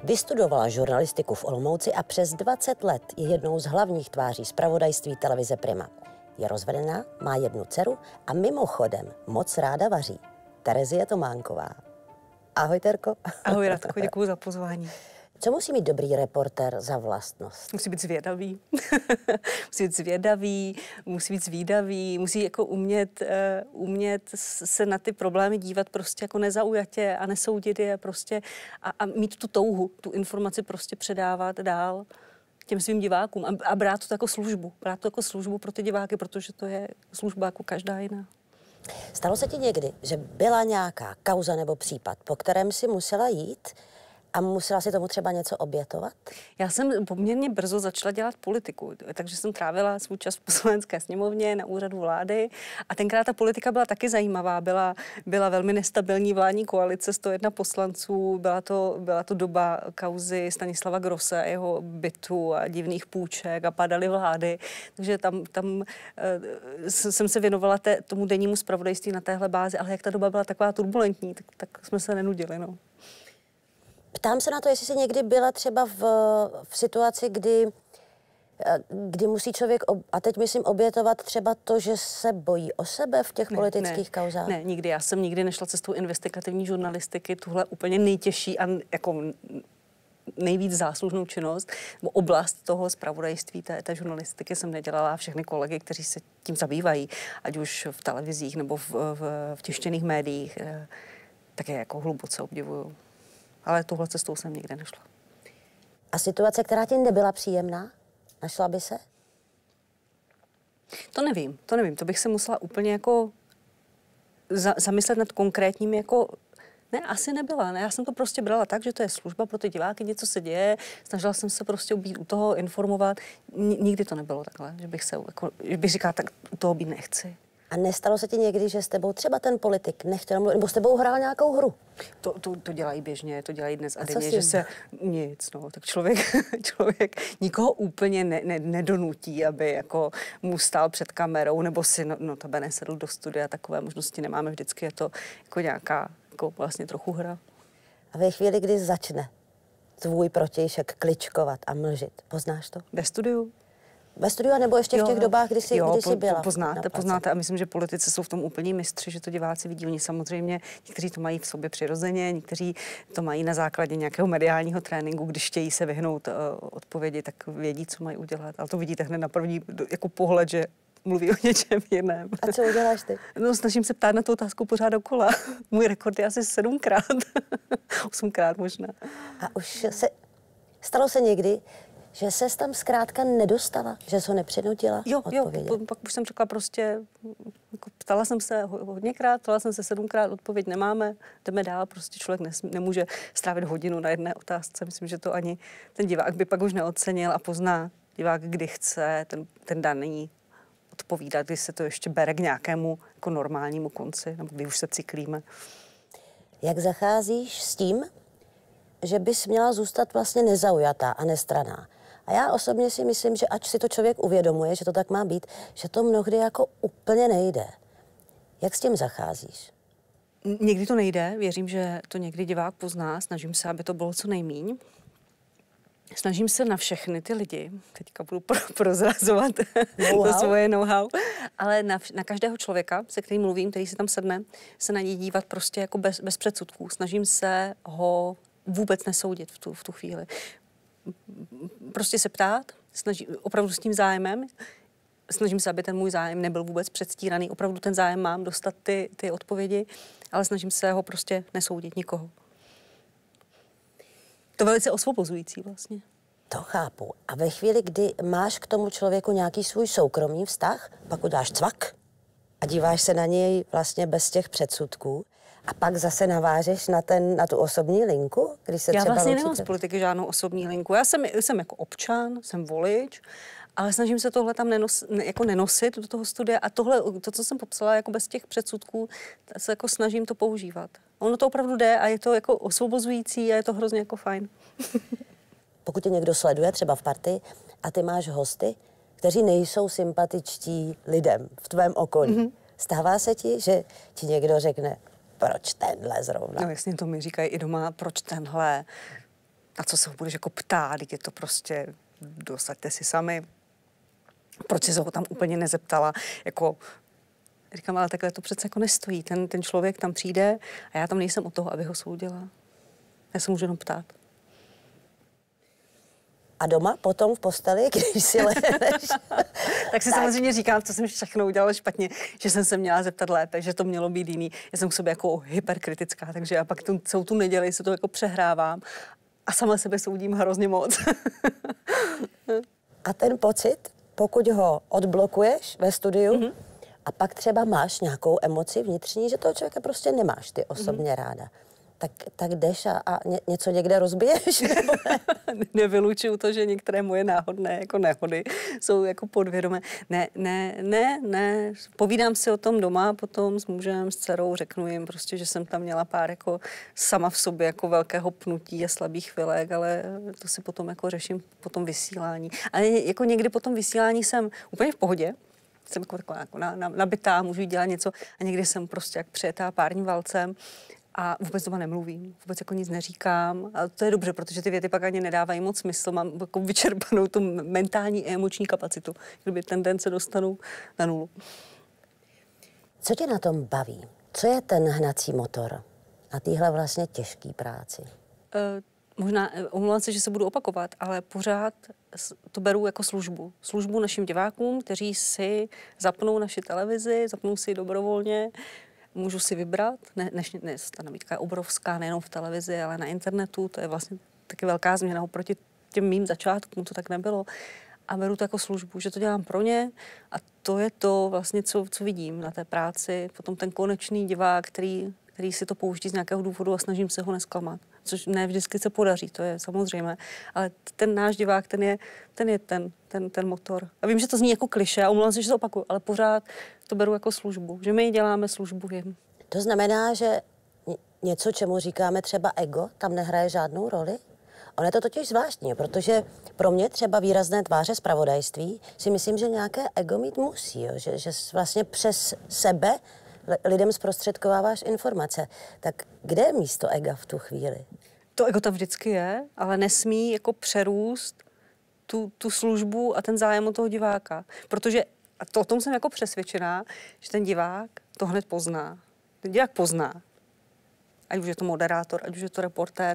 Vystudovala žurnalistiku v Olomouci a přes 20 let je jednou z hlavních tváří zpravodajství televize Prima. Je rozvedená, má jednu dceru a mimochodem moc ráda vaří. Terezie Tománková. Ahoj, Terko. Ahoj, Radko, děkuji za pozvání. Co musí mít dobrý reportér za vlastnost? Musí být zvědavý. Musí být zvědavý, musí být zvídavý, musí jako umět se na ty problémy dívat prostě jako nezaujatě a nesoudit je prostě a mít tu touhu, tu informaci prostě předávat dál těm svým divákům a brát to jako službu. Brát to jako službu pro ty diváky, protože to je služba jako každá jiná. Stalo se ti někdy, že byla nějaká kauza nebo případ, po kterém si musela jít a musela si tomu třeba něco obětovat? Já jsem poměrně brzo začala dělat politiku, takže jsem trávila svůj čas v Poslanecké sněmovně na úřadu vlády a tenkrát ta politika byla taky zajímavá. Byla velmi nestabilní vládní koalice, 101 poslanců, byla to doba kauzy Stanislava Grosse, jeho bytu a divných půjček a padaly vlády, takže tam jsem se věnovala tomu dennímu zpravodajství na téhle bázi, ale jak ta doba byla taková turbulentní, tak jsme se nenudili, no. Ptám se na to, jestli jsi někdy byla třeba v situaci, kdy musí člověk, a teď myslím obětovat třeba to, že se bojí o sebe v těch politických kauzách? Ne, nikdy. Já jsem nikdy nešla cestou investigativní žurnalistiky, tuhle úplně nejtěžší a jako nejvíc záslužnou činnost, nebo oblast toho zpravodajství, té žurnalistiky jsem nedělala a všechny kolegy, kteří se tím zabývají, ať už v televizích nebo v tištěných médiích, tak je jako hluboce obdivuju. Ale tuhle cestou jsem nikde nešla. A situace, která ti nebyla příjemná, našla by se? To nevím. To bych se musela úplně jako zamyslet nad konkrétním jako... Ne, asi nebyla. Ne, já jsem to prostě brala tak, že to je služba pro ty diváky, něco se děje, snažila jsem se prostě být u toho, informovat. Nikdy to nebylo takhle, že bych říkala, tak u toho být nechci. A nestalo se ti někdy, že s tebou třeba ten politik nechtěl mluvit, nebo s tebou hrál nějakou hru? To dělají běžně, to dělají dnes a denně, že se nic, no, tak člověk nikoho úplně nedonutí, aby jako mu stál před kamerou, nebo si notabene sedl do studia, takové možnosti nemáme, vždycky je to jako nějaká, jako vlastně trochu hra. A ve chvíli, kdy začne tvůj protějšek kličkovat a mlžit, poznáš to? Ve studiu? Ve studiu, nebo ještě v těch dobách, kdy jsi byla? Poznáte a myslím, že politici jsou v tom úplní mistři, že to diváci vidí. Oni samozřejmě, někteří to mají v sobě přirozeně, někteří to mají na základě nějakého mediálního tréninku, když chtějí se vyhnout odpovědi, tak vědí, co mají udělat. Ale to vidíte hned na první jako pohled, že mluví o něčem jiném. A co uděláš ty? No, snažím se ptát na tu otázku pořád dokola. Můj rekord je asi 7krát. 8krát možná. A už stalo se někdy, že ses tam zkrátka nedostala, že jsi ho nepřinutila odpovědět? Jo, pak už jsem řekla prostě, jako ptala jsem se hodněkrát, ptala jsem se 7krát, odpověď nemáme, jdeme dál, prostě člověk nemůže strávit hodinu na jedné otázce. Myslím, že to ani ten divák by pak už neocenil a pozná divák, kdy chce ten daný odpovídat, když se to ještě bere k nějakému jako normálnímu konci, nebo když už se cyklíme. Jak zacházíš s tím, že bys měla zůstat vlastně nezaujatá a nestranná? A já osobně si myslím, že ač si to člověk uvědomuje, že to tak má být, že to mnohdy jako úplně nejde. Jak s tím zacházíš? Někdy to nejde, věřím, že to někdy divák pozná, snažím se, aby to bylo co nejmíň. Snažím se na všechny ty lidi, teďka budu prozrazovat to svoje know-how, ale na každého člověka, se kterým mluvím, který si tam sedne, se na něj dívat prostě jako bez předsudků. Snažím se ho vůbec nesoudit v tu chvíli. Prostě se ptát, opravdu s tím zájmem, snažím se, aby ten můj zájem nebyl vůbec předstíraný, opravdu ten zájem mám dostat ty odpovědi, ale snažím se ho prostě nesoudit nikoho. To je velice osvobozující vlastně. To chápu. A ve chvíli, kdy máš k tomu člověku nějaký svůj soukromý vztah, pak uděláš cvak a díváš se na něj vlastně bez těch předsudků, a pak zase navážeš na tu osobní linku, když se já třeba vlastně nemám z politiky žádnou osobní linku. Já jsem jako občan, jsem volič, ale snažím se tohle tam nenosit do toho studia a to, co jsem popsala jako bez těch předsudků, se jako snažím to používat. Ono to opravdu jde a je to jako osvobozující a je to hrozně jako fajn. Pokud tě někdo sleduje třeba v partii a ty máš hosty, kteří nejsou sympatičtí lidem v tvém okolí, stává se ti, že ti někdo řekne, proč tenhle zrovna? No jasně, to mi říkají i doma, proč tenhle. na co se ho budeš jako ptát, je to prostě, dosaďte si sami. Proč jsi se ho tam úplně nezeptala, jako říkám, ale takhle to přece jako nestojí. Ten člověk tam přijde a já tam nejsem od toho, aby ho soudila. Já se můžu jenom ptát. A doma potom v posteli, když si lehneš? Tak si samozřejmě říkám, co jsem všechno udělala špatně, že jsem se měla zeptat lépe, že to mělo být jiný. Já jsem k sobě jako hyperkritická, takže já pak celou tu neděli se to jako přehrávám a sama sebe soudím hrozně moc. A ten pocit, pokud ho odblokuješ ve studiu, a pak třeba máš nějakou emoci vnitřní, že toho člověka prostě nemáš ty osobně ráda. Tak jdeš a něco někde rozbiješ? Nebo ne? Nevylučuju to, že některé moje náhodné jako nehody jsou jako podvědomé. Ne. Povídám si o tom doma, potom s mužem, s dcerou, řeknu jim prostě, že jsem tam měla pár jako sama v sobě jako velkého pnutí a slabých chvilek, ale to si potom jako řeším po tom vysílání. Ale jako někdy po tom vysílání jsem úplně v pohodě, jsem jako taková jako nabitá, můžu dělat něco a někdy jsem prostě jak přijetá párním valcem a vůbec doma nemluvím, vůbec jako nic neříkám. A to je dobře, protože ty věty pak ani nedávají moc smysl. Mám jako vyčerpanou tu mentální a emoční kapacitu, kdyby ten den se dostanu na nulu. Co tě na tom baví? Co je ten hnací motor na téhle vlastně těžké práci? Možná, omlouvám se, že se budu opakovat, ale pořád to beru jako službu. Službu našim divákům, kteří si zapnou naši televizi, zapnou si dobrovolně, můžu si vybrat. Ta nabídka je obrovská, nejenom v televizi, ale na internetu. To je vlastně taky velká změna oproti těm mým začátkům, to tak nebylo. A beru to jako službu, že to dělám pro ně a to je to vlastně, co vidím na té práci. Potom ten konečný divák, který si to pouští z nějakého důvodu a snažím se ho nesklamat. Což ne vždycky se podaří, to je samozřejmé. Ale ten náš divák, ten je ten motor. A vím, že to zní jako klišé a omlouvám se, že to opakuju, ale pořád to beru jako službu. Že my děláme službu jim. To znamená, že něco, čemu říkáme třeba ego, tam nehraje žádnou roli? Ono je to totiž zvláštní, protože pro mě třeba výrazné tváře zpravodajství si myslím, že nějaké ego mít musí, jo? Že vlastně přes sebe lidem zprostředkováváš informace. Tak kde je místo ega v tu chvíli? To ego tam vždycky je, ale nesmí jako přerůst tu službu a ten zájem o toho diváka. Protože, a o tom jsem jako přesvědčená, že ten divák to hned pozná. Ten divák pozná. Ať už je to moderátor, ať už je to reportér.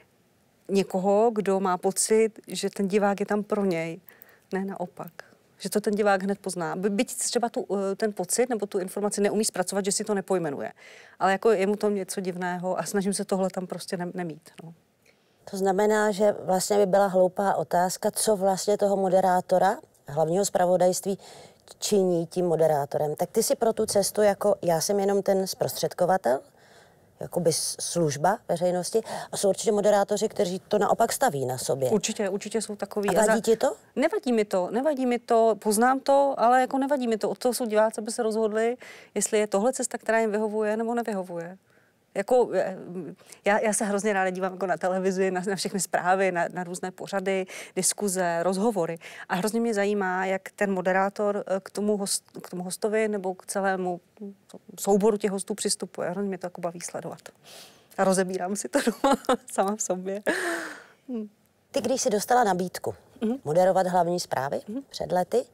Někoho, kdo má pocit, že ten divák je tam pro něj. Ne naopak. Že to ten divák hned pozná. Byť třeba ten pocit nebo tu informaci neumí zpracovat, že si to nepojmenuje. Ale jako je mu to něco divného a snažím se tohle tam prostě nemít. No. To znamená, že vlastně by byla hloupá otázka, co vlastně toho moderátora, hlavního zpravodajství, činí tím moderátorem. Tak ty si pro tu cestu jako já jsem jenom ten zprostředkovatel, jakoby služba veřejnosti. A jsou určitě moderátoři, kteří to naopak staví na sobě. Určitě jsou takový. A vadí ti to? Nevadí mi to, poznám to, ale jako nevadí mi to. Od toho jsou diváci, aby se rozhodli, jestli je tohle cesta, která jim vyhovuje, nebo nevyhovuje. Jako, já se hrozně ráda dívám jako na televizi, na všechny zprávy, na různé pořady, diskuze, rozhovory. A hrozně mě zajímá, jak ten moderátor k tomu hostovi nebo k celému souboru těch hostů přistupuje. Hrozně mě to jako baví sledovat. A rozebírám si to doma sama v sobě. Ty, když jsi dostala nabídku moderovat hlavní zprávy před lety,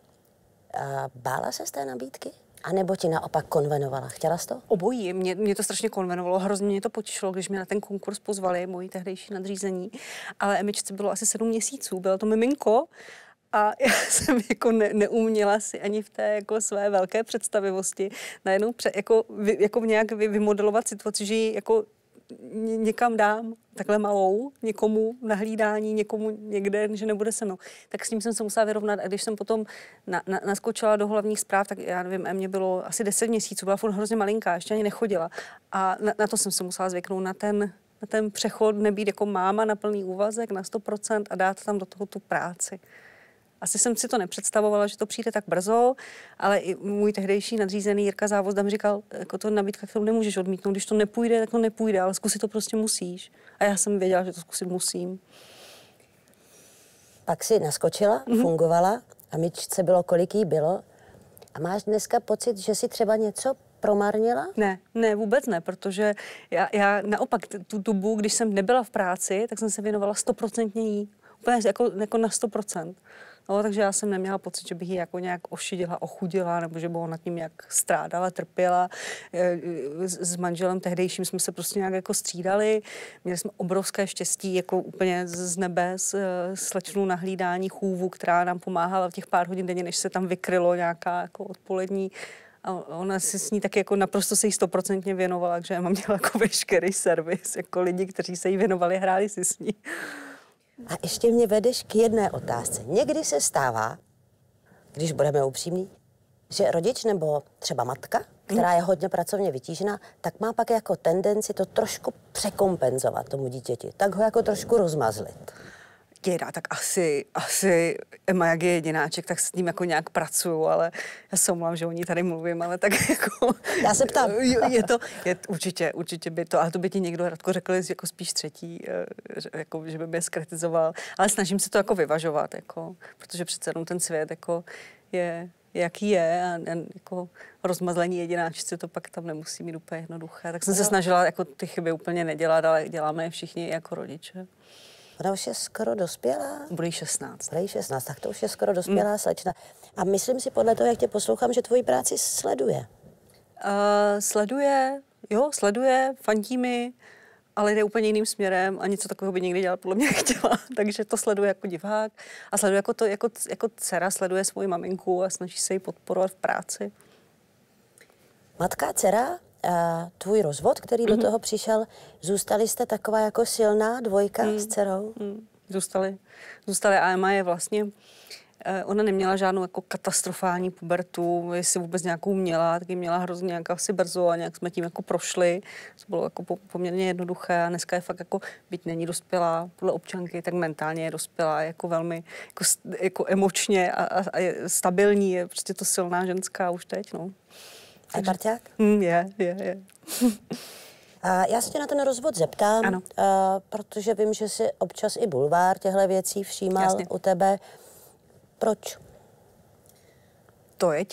bála se z té nabídky? A nebo ti naopak konvenovala? Chtěla jsi to? Obojí. Mě to strašně konvenovalo. Hrozně mě to potěšilo, když mě na ten konkurs pozvali, moji tehdejší nadřízení. Ale Emičce bylo asi 7 měsíců. Bylo to miminko a já jsem jako neuměla si ani v té jako své velké představivosti najednou jako nějak vymodelovat situaci, že ji jako někam dám, takhle malou, někomu na hlídání, někomu někde, že nebude se mnou. Tak s tím jsem se musela vyrovnat. A když jsem potom naskočila do hlavních zpráv, tak já nevím, mě bylo asi 10 měsíců, byla furt hrozně malinká, ještě ani nechodila. A na to jsem se musela zvyknout, na ten přechod, nebýt jako máma na plný úvazek, na 100% a dát tam do toho tu práci. Asi jsem si to nepředstavovala, že to přijde tak brzo, ale i můj tehdejší nadřízený Jirka Závozda mi říkal, jako to nabídka, kterou nemůžeš odmítnout, když to nepůjde, tak to nepůjde, ale zkusit to prostě musíš. A já jsem věděla, že to zkusit musím. Pak si naskočila, fungovala a Emičce bylo, kolik jí bylo. A máš dneska pocit, že si třeba něco promarnila? Ne, vůbec ne, protože já naopak tu dobu, když jsem nebyla v práci, tak jsem se věnovala 100% jí. Úplně jako na 100%. No, takže já jsem neměla pocit, že bych ji jako nějak ošidila, ochudila, nebo že by ona nad tím nějak strádala, trpěla. S manželem tehdejším jsme se prostě nějak jako střídali. Měli jsme obrovské štěstí, jako úplně z nebe, slečnu na hlídání chůvu, která nám pomáhala v těch pár hodin denně, než se tam vykrylo nějaká jako odpolední. A ona si s ní taky jako naprosto se jí 100% věnovala, takže já mám měla jako veškerý servis, jako lidi, kteří se jí věnovali, hráli si s ní. A ještě mě vedeš k jedné otázce. Někdy se stává, když budeme upřímní, že rodič nebo třeba matka, která je hodně pracovně vytížená, tak má pak jako tendenci to trošku překompenzovat tomu dítěti. Tak ho jako trošku rozmazlit. Děda, tak asi Emma, jak je jedináček, tak s ním jako nějak pracuju, ale já se omlám, že o ní tady mluvím, ale tak jako... Já se ptám. Určitě by to, ale to by ti někdo, Radko, řekl jako spíš třetí, jako, že by mě skritizoval, ale snažím se to jako vyvažovat, jako, protože přece jenom ten svět jako je jaký je a jako rozmazlení jedináčci to pak tam nemusí mít úplně jednoduché. Tak jsem se snažila jako ty chyby úplně nedělat, ale děláme je všichni jako rodiče. Ona už je skoro dospělá? Bude jí 16. Bude jí 16, tak to už je skoro dospělá slečna. A myslím si podle toho, jak tě poslouchám, že tvoji práci sleduje. Sleduje, fandí mi, ale jde úplně jiným směrem a něco takového by nikdy dělat podle mě nechtěla. Takže to sleduje jako divák a sleduje jako dcera, sleduje svoji maminku a snaží se jí podporovat v práci. Matka, dcera, tvůj rozvod, který do toho přišel, zůstali jste taková jako silná dvojka s dcerou? Zůstali a Emma je vlastně, ona neměla žádnou jako katastrofální pubertu, jestli vůbec nějakou měla, tak ji měla hrozně nějak asi brzo a nějak jsme tím jako prošli. To bylo jako poměrně jednoduché a dneska je fakt jako, byť není dospělá podle občanky, tak mentálně je dospělá, jako velmi jako emočně a je stabilní, je prostě to silná ženská už teď, no. A parťák? Je. A já se tě na ten rozvod zeptám, protože vím, že si občas i bulvár těchto věcí všímal. Jasně. U tebe. Proč? To je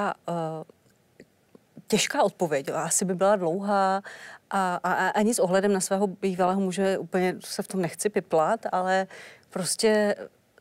těžká odpověď. Asi by byla dlouhá a ani s ohledem na svého bývalého muže úplně se v tom nechci piplat, ale prostě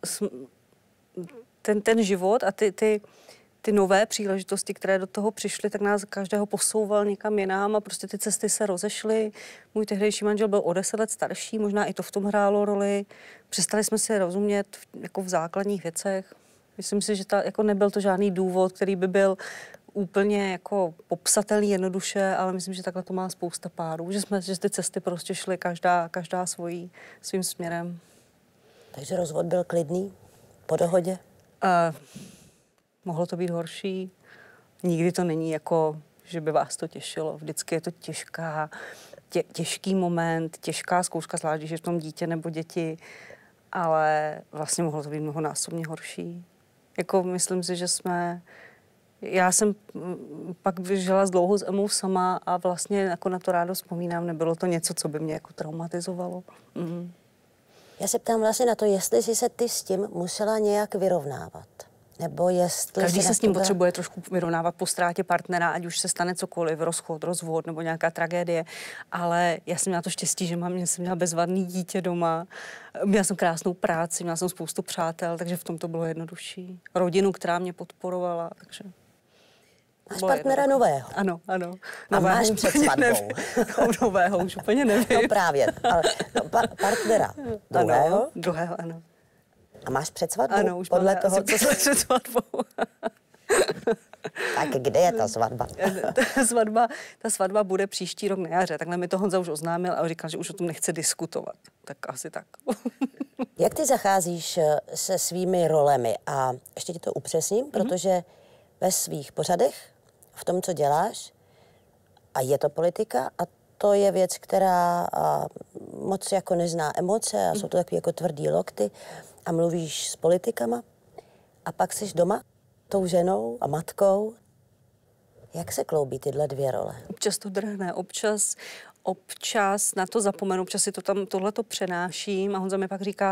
ten život a ty nové příležitosti, které do toho přišly, tak nás každého posouval někam jinam a prostě ty cesty se rozešly. Můj tehdejší manžel byl o 10 let starší, možná i to v tom hrálo roli. Přestali jsme si rozumět jako v základních věcech. Myslím si, že jako nebyl to žádný důvod, který by byl úplně jako popsatelný jednoduše, ale myslím, že takhle to má spousta párů, že ty cesty prostě šly každá svým směrem. Takže rozvod byl klidný? Po dohodě? Mohlo to být horší. Nikdy to není jako, že by vás to těšilo. Vždycky je to těžký moment, těžká zkouška, zvlášť, když je v tom dítě nebo děti, ale vlastně mohlo to být mnohonásobně horší. Jako myslím si, že já jsem pak žila dlouho s Emou sama a vlastně jako na to rádo vzpomínám, nebylo to něco, co by mě jako traumatizovalo. Já se ptám vlastně na to, jestli jsi se ty s tím musela nějak vyrovnávat. Nebo jestli každý se s tím potřebuje trošku vyrovnávat po ztrátě partnera, ať už se stane cokoliv, rozchod, rozvod nebo nějaká tragédie. Ale já jsem měla to štěstí, že jsem měla bezvadný dítě doma, měla jsem krásnou práci, měla jsem spoustu přátel, takže v tom to bylo jednodušší. Rodinu, která mě podporovala, takže... Máš partnera nového? Ano. A máš před svatbou? Nového už úplně nevím. No právě, ale partnera druhého? Druhého, ano. A máš před svatbou? Ano, už podle toho, co před svatbou. Tak kde je ta svatba? Ta svatba bude příští rok na jaře. Takhle mi to Honza už oznámil a říkal, že už o tom nechce diskutovat. Tak asi tak. Jak ty zacházíš se svými rolemi? A ještě ti to upřesním, protože ve svých pořadech, v tom, co děláš, a je to politika, a to je věc, která moc jako nezná emoce a jsou to takový jako tvrdý lokty a mluvíš s politikama a pak jsi doma tou ženou a matkou. Jak se kloubí tyhle dvě role? Občas to drhne, občas na to zapomenu, občas si tohleto přenáším a Honza mi pak říká,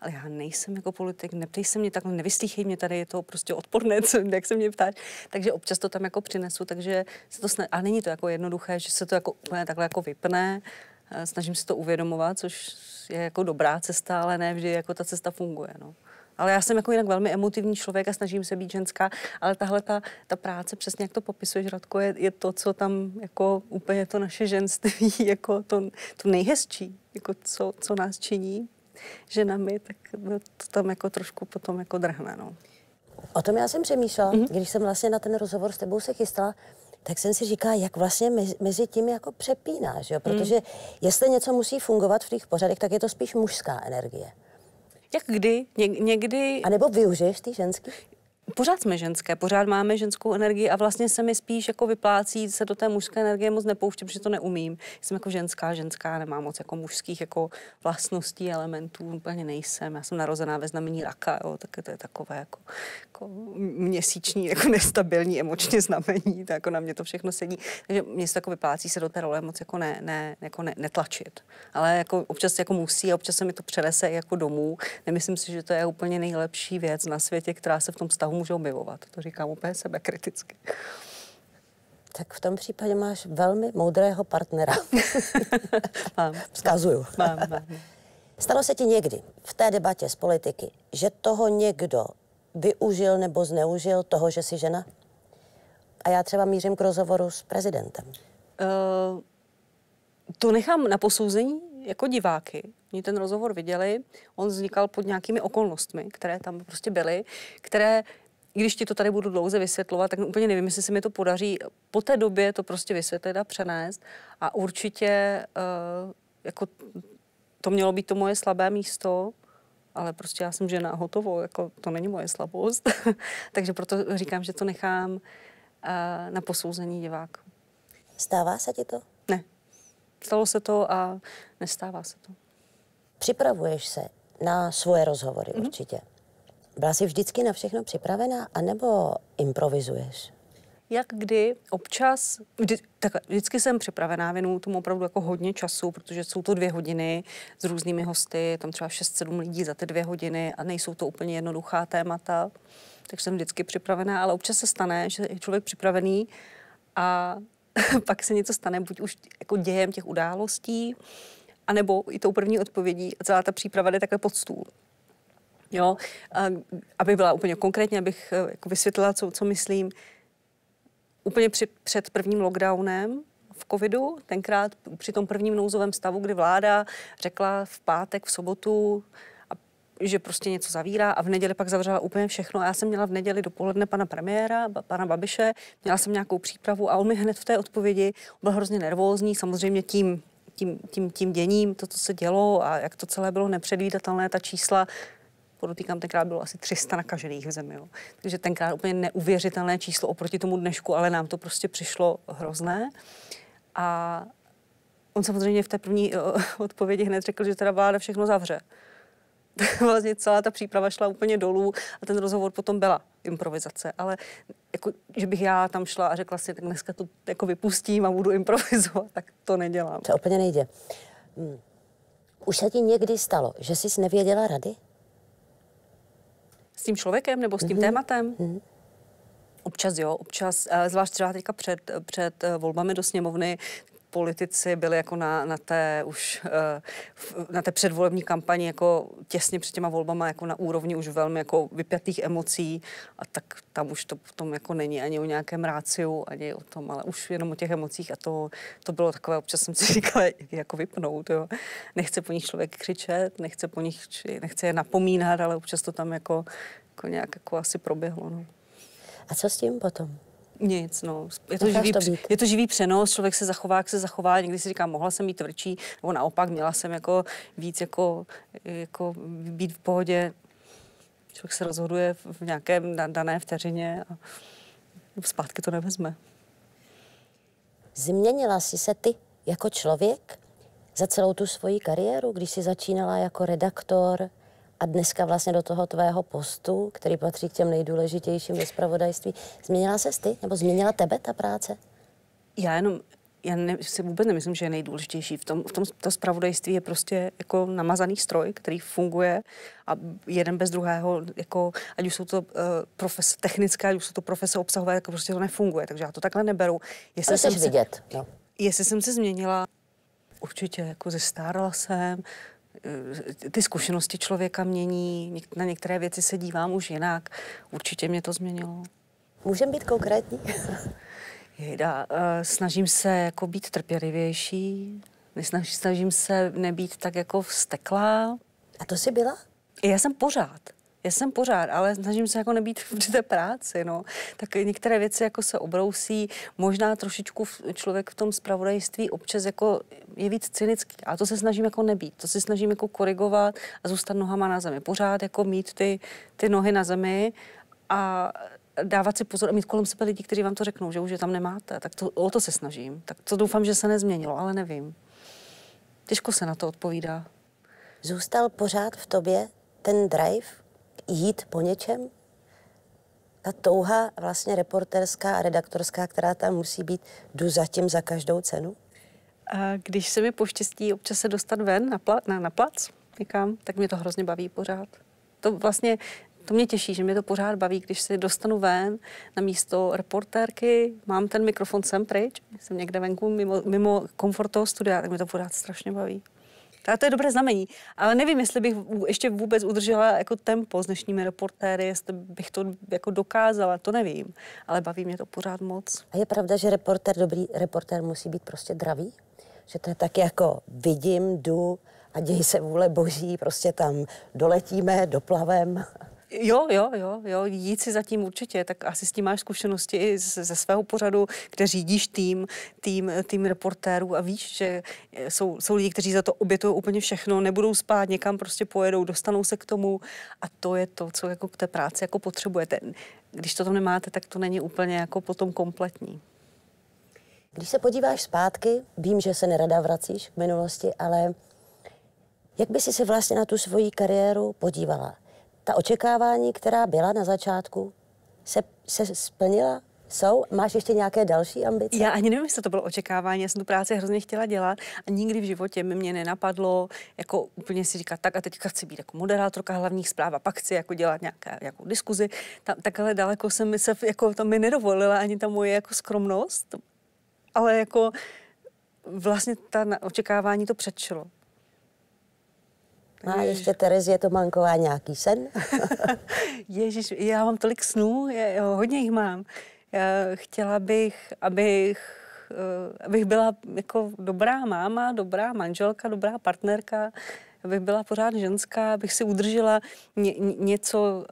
ale já nejsem jako politik, neptej se mě takhle, nevyslýchej mě, tady je to prostě odporné, jak se mě ptáš. Takže občas to tam jako přinesu, takže se to a není to jako jednoduché, že se to jako úplně takhle jako vypne. Snažím se to uvědomovat, což je jako dobrá cesta, ale ne vždy jako ta cesta funguje, no. Ale já jsem jako jinak velmi emotivní člověk a snažím se být ženská, ale tahle ta práce, přesně jak to popisuješ, Radko, je to, co tam jako úplně to naše ženství, jako to nejhezčí, jako co nás činí ženami, tak to tam jako trošku potom jako drhne, no. O tom já jsem přemýšlela, když jsem vlastně na ten rozhovor s tebou se chystala, tak jsem si říkala, jak vlastně mezi tím jako přepínáš, jo? Protože jestli něco musí fungovat v těch pořadech, tak je to spíš mužská energie. Jak kdy? Někdy... A nebo využiješ ty ženský? Pořád jsme ženské, pořád máme ženskou energii a vlastně se mi spíš jako vyplácí se do té mužské energie moc nepouštím, protože to neumím. Jsem jako ženská, nemám moc jako mužských jako vlastností, elementů, úplně nejsem. Já jsem narozená ve znamení raka, jo, tak to je takové jako měsíční, jako nestabilní emočně znamení, tak jako na mě to všechno sedí. Takže mě se jako vyplácí se do té role moc jako netlačit. Ale jako občas jako musí a občas se mi to přenese jako domů. Nemyslím si, že to je úplně nejlepší věc na světě, která se v tom vztahu může objevovat. To říkám úplně sebekriticky. Tak v tom případě máš velmi moudrého partnera. Mám. Vzkazuju. Mám. Stalo se ti někdy v té debatě s politiky, že toho někdo využil nebo zneužil toho, že jsi žena? A já třeba mířím k rozhovoru s prezidentem. To nechám na posouzení jako diváky. Oni ten rozhovor viděli, on vznikal pod nějakými okolnostmi, které tam prostě byly, které, když ti to tady budu dlouze vysvětlovat, tak úplně nevím, jestli se mi to podaří po té době to prostě vysvětlit a přenést. A určitě jako to mělo být to moje slabé místo, ale prostě já jsem žena a hotovo, jako to není moje slabost. Takže proto říkám, že to nechám na posouzení diváků. Stává se ti to? Ne. Stalo se to a nestává se to. Připravuješ se na svoje rozhovory určitě. Byla jsi vždycky na všechno připravená, anebo improvizuješ? Jak kdy, občas, vždycky jsem připravená, věnuju tomu opravdu jako hodně času, protože jsou to 2 hodiny s různými hosty, tam třeba 6-7 lidí za ty 2 hodiny a nejsou to úplně jednoduchá témata, takže jsem vždycky připravená, ale občas se stane, že je člověk připravený a pak se něco stane, buď už jako dějem těch událostí, anebo i tou první odpovědí a celá ta příprava jde takhle pod stůl. Jo, aby byla úplně konkrétně, abych jako vysvětlila, co myslím. Úplně před prvním lockdownem v covidu, tenkrát při tom prvním nouzovém stavu, kdy vláda řekla v pátek, v sobotu, že prostě něco zavírá a v neděli pak zavřela úplně všechno. A já jsem měla v neděli dopoledne pana premiéra, pana Babiše, měla jsem nějakou přípravu a on mi hned v té odpovědi byl hrozně nervózní, samozřejmě tím děním, to, co se dělo a jak to celé bylo nepředvídatelné, ta čísla, podotýkám, tenkrát bylo asi 300 nakažených v zemi. Jo. Takže tenkrát úplně neuvěřitelné číslo oproti tomu dnešku, ale nám to prostě přišlo hrozné. A on samozřejmě v té první odpovědi hned řekl, že teda vláda všechno zavře. Vlastně celá ta příprava šla úplně dolů a ten rozhovor potom byla improvizace. Ale jako, že bych já tam šla a řekla si, tak dneska to jako vypustím a budu improvizovat, tak to nedělám. To úplně nejde. Už se ti někdy stalo, že jsi nevěděla rady? S tím člověkem nebo s tím tématem? Občas jo, zvlášť třeba teďka před volbami do sněmovny, politici byli jako na té předvolební kampani jako těsně před těma volbama jako na úrovni už velmi jako vypjatých emocí a tak tam už to potom jako není ani o nějakém ráciu, ani o tom, ale už jenom o těch emocích a to bylo takové, občas jsem si říkala, jako vypnout, jo. Nechce po nich člověk křičet, nechce je napomínat, ale občas to tam jako nějak jako asi proběhlo, no. A co s tím potom? Nic, no. Je to živý přenos, člověk se zachová, jak se zachová. Někdy si říkám, mohla jsem být tvrdší, nebo naopak, měla jsem jako víc jako být v pohodě. Člověk se rozhoduje v nějaké dané vteřině a zpátky to nevezme. Změnila jsi se ty jako člověk za celou tu svoji kariéru, když jsi začínala jako redaktor a dneska vlastně do toho tvého postu, který patří k těm nejdůležitějším ve zpravodajství. Změnila ses ty? Nebo změnila tebe ta práce? Já jenom si vůbec nemyslím, že je nejdůležitější. To zpravodajství je prostě jako namazaný stroj, který funguje a jeden bez druhého, jako, ať už jsou to profese technické, ať už jsou to profese obsahové, jako prostě to nefunguje. Takže já to takhle neberu. Jestli jsem vidět. No. Jestli jsem se změnila, určitě jako zestárla jsem, ty zkušenosti člověka mění, na některé věci se dívám už jinak. Určitě mě to změnilo. Můžeme být konkrétní? Snažím se jako být trpělivější, snažím se nebýt tak jako vzteklá. A to jsi byla? Já jsem pořád, ale snažím se jako nebýt při té práci, no. Tak některé věci jako se obrousí, možná trošičku člověk v tom zpravodajství občas jako je víc cynický. A to se snažím jako nebýt, to se snažím jako korigovat a zůstat nohama na zemi. Pořád jako mít ty nohy na zemi a dávat si pozor a mít kolem sebe lidi, kteří vám to řeknou, že už je tam nemáte. Tak o to se snažím. Tak to doufám, že se nezměnilo, ale nevím. Těžko se na to odpovídá. Zůstal pořád v tobě ten drive jít po něčem? Ta touha vlastně reportérská a redaktorská, která tam musí být, jdu zatím za každou cenu? A když se mi poštěstí občas se dostat ven na plac někam, tak mě to hrozně baví pořád. To mě těší, že mě to pořád baví, když se dostanu ven na místo reportérky, mám ten mikrofon sem pryč, jsem někde venku mimo komfort toho studia, tak mě to pořád strašně baví. A to je dobré znamení. Ale nevím, jestli bych ještě vůbec udržela jako tempo s dnešními reportéry, jestli bych to jako dokázala, to nevím. Ale baví mě to pořád moc. A je pravda, že dobrý reportér musí být prostě dravý? Že to je tak jako vidím, jdu a děj se vůle boží, prostě tam doletíme, doplavem. Jo, jít si zatím určitě, tak asi s tím máš zkušenosti i ze svého pořadu, kde řídíš tým reportérů a víš, že jsou lidi, kteří za to obětují úplně všechno, nebudou spát, někam prostě pojedou, dostanou se k tomu a to je to, co jako k té práci jako potřebujete. Když to tam nemáte, tak to není úplně jako potom kompletní. Když se podíváš zpátky, vím, že se nerada vracíš k minulosti, ale jak by si se vlastně na tu svoji kariéru podívala? Ta očekávání, která byla na začátku, se splnila? Máš ještě nějaké další ambice? Já ani nevím, jestli to bylo očekávání, já jsem tu práci hrozně chtěla dělat a nikdy v životě mě nenapadlo jako úplně si říkat tak a teďka chci být jako moderátorka hlavních zpráv a pak chci jako dělat nějakou diskuzi. Takhle daleko jsem se jako tam mi nedovolila ani ta moje jako skromnost, ale jako vlastně ta očekávání to předčilo. Má ještě Terezie Tománková nějaký sen? Ježiš, já mám tolik snů, hodně jich mám. Chtěla bych, abych byla jako dobrá máma, dobrá manželka, dobrá partnerka, abych byla pořád ženská, abych si udržela něco,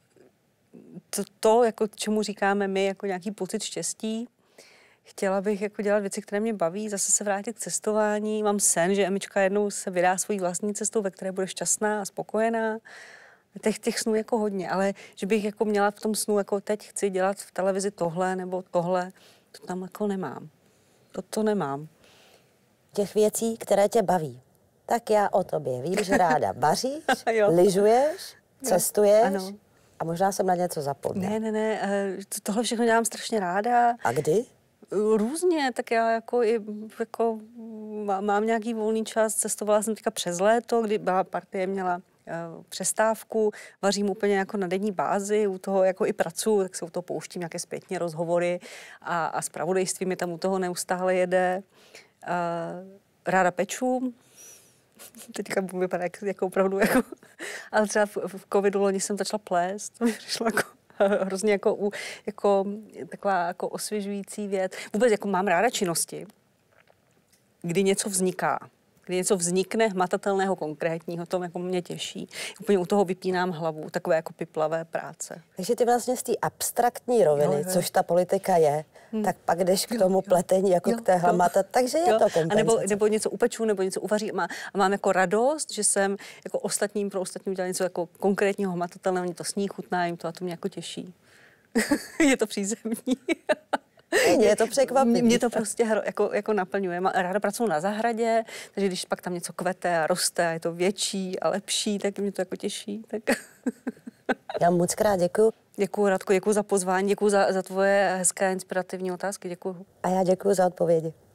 jako čemu říkáme my, jako nějaký pocit štěstí. Chtěla bych jako dělat věci, které mě baví, zase se vrátit k cestování. Mám sen, že Emička jednou se vydá svojí vlastní cestou, ve které bude šťastná a spokojená. Těch snů jako hodně, ale že bych jako měla v tom snu, jako teď chci dělat v televizi tohle nebo tohle, to tam jako nemám. To nemám. Těch věcí, které tě baví, tak já o tobě vím, že ráda vaříš, lyžuješ, cestuješ. Ano. A možná jsem na něco zapomněla. Ne, tohle všechno dělám strašně ráda. A kdy? Různě, tak já jako mám nějaký volný čas, cestovala jsem teďka přes léto, kdy byla partie, měla přestávku, vařím úplně jako na denní bázi, u toho jako i pracuji, tak se u toho pouštím nějaké zpětně rozhovory a zpravodajství mi tam u toho neustále jede. Ráda peču, teďka budu vypadat jako opravdu, ale třeba v covidu loni jsem začala plést, to mi přišlo jako hrozně jako taková jako osvěžující věc. Vůbec jako mám ráda činnosti, kdy něco vzniká. Kdy něco vznikne hmatatelného, konkrétního, to jako mě těší. Úplně u toho vypínám hlavu, takové jako piplavé práce. Takže ty vlastně z té abstraktní roviny, což ta politika je, tak pak jdeš k tomu pletení jako k té hmata, takže je to kompenzace. A nebo něco upeču, nebo něco uvařím a mám jako radost, že jsem jako pro ostatním udělala něco jako konkrétního, hmatatelného, mě to sní, chutná jim to a to mě jako těší. Je to přízemní. Je to překvapivé. Mě to prostě jako naplňuje. Ráda pracuji na zahradě, takže když pak tam něco kvete a roste a je to větší a lepší, tak mě to jako těší. Tak. Já moc krát děkuju. Děkuju, Radko, děkuju za pozvání, děkuju za tvoje hezké inspirativní otázky, děkuju. A já děkuju za odpovědi.